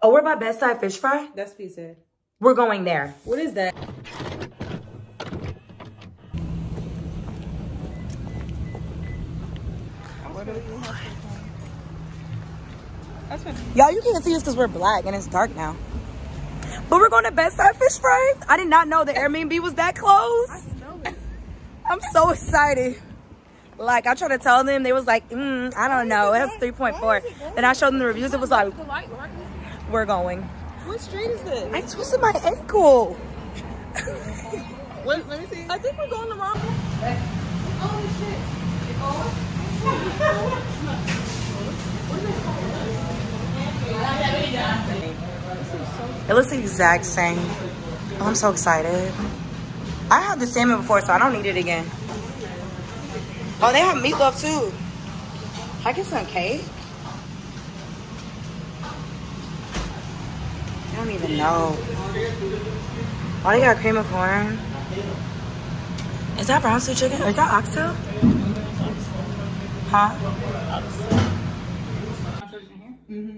Oh, we're by Bed-Stuy Fish Fry? That's what he said. We're going there. What is that? Y'all, you can't see us because we're black and it's dark now. But we're going to Bed-Stuy Fish Fry. I did not know the Airbnb was that close. I know it. I'm so excited. Like, I tried to tell them. They was like, I don't know. It has 3.4. Then I showed them the reviews. It was like, we're going. What street is this? I twisted my ankle. Let me see. I think we're going the wrong way. Oh, shit. It looks the exact same. Oh, I'm so excited. I had the salmon before, so I don't need it again. Oh, they have meatloaf too. I get some cake. I don't even know. Oh, they got cream of corn. Is that brown stew chicken? Or is that oxtail? Huh? Mm-hmm.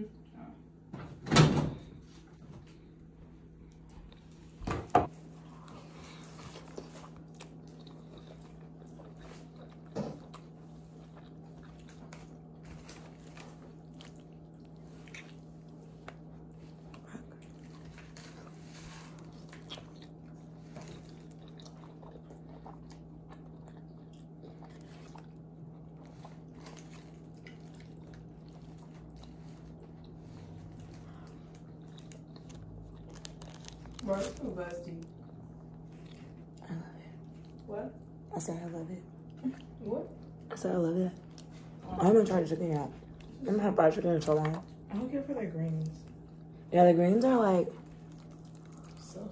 Bro, it's so busty. I love it. What? I said I love it. What? I said I love it. I haven't tried the chicken yet. I haven't had fried chicken in so long. I don't care for their greens. Yeah, the greens are like So.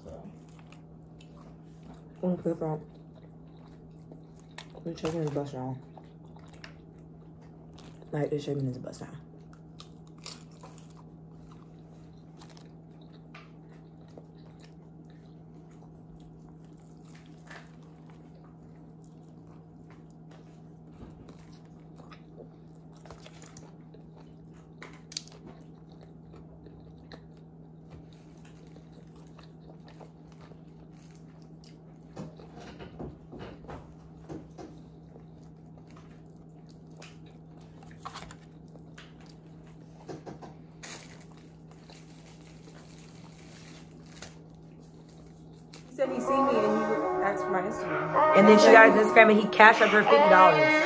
different. The chicken is bust down. Like, the chicken is bust down. He said he seen me and he asked for my Instagram. And then she got his Instagram and he cashed up her $50.